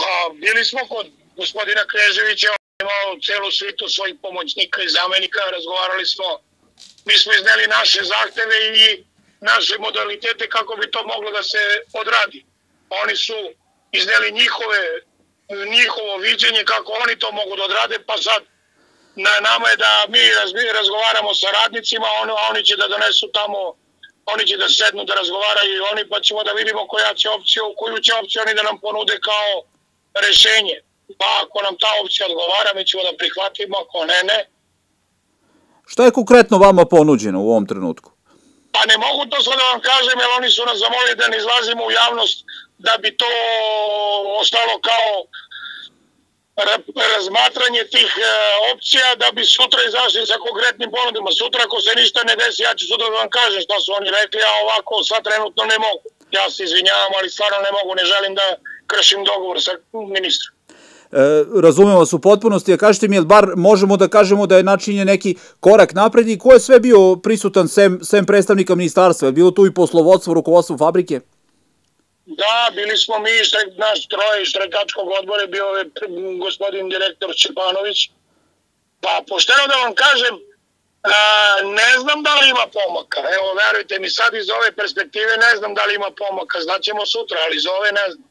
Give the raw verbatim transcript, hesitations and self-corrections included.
Pa bili smo kod gospodina Kneževića, on je imao celu svitu svojih pomoćnika i zamenika, razgovarali smo, mi smo izneli naše zahteve i naše modalitete kako bi to moglo da se odradi. Oni su izneli njihove, njihovo viđenje kako oni to mogu da odrade, pa sad na nama je da mi razgovaramo sa radnicima, on, oni će da donesu tamo, oni će da sednu da razgovaraju i oni, pa ćemo da vidimo koja će opcija, koju će opciju oni da nam ponude kao rešenje. Pa ako nam ta opcija odgovara, mi ćemo da prihvatimo, ako ne, ne. Šta je konkretno vama ponuđeno u ovom trenutku? Pa ne mogu to sve da vam kažem, jer oni su nas zamolili da ne izlazimo u javnost, da bi to ostalo kao razmatranje tih opcija, da bi sutra izašli sa konkretnim ponudima. Sutra ako se ništa ne desi, ja ću sutra da vam kažem šta su oni rekli, a ovako sad trenutno ne mogu. Ja se izvinjavam, ali stvarno ne mogu, ne želim da kršim dogovor sa ministrom. Razumem vas u potpunosti, a kažete mi, jel bar možemo da kažemo da je načinjen neki korak napred i ko je sve bio prisutan sem predstavnika ministarstva? Je bilo tu i poslovodstvo, rukovodstvo fabrike? Da, bili smo mi, naš troje iz štrajkačkog odbora, bio je gospodin direktor Čepanović. Pa pošteno da vam kažem, ne znam da li ima pomaka. Evo, verujte mi, sad iz ove perspektive ne znam da li ima pomaka. Znaćemo sutra, ali iz ove ne znam.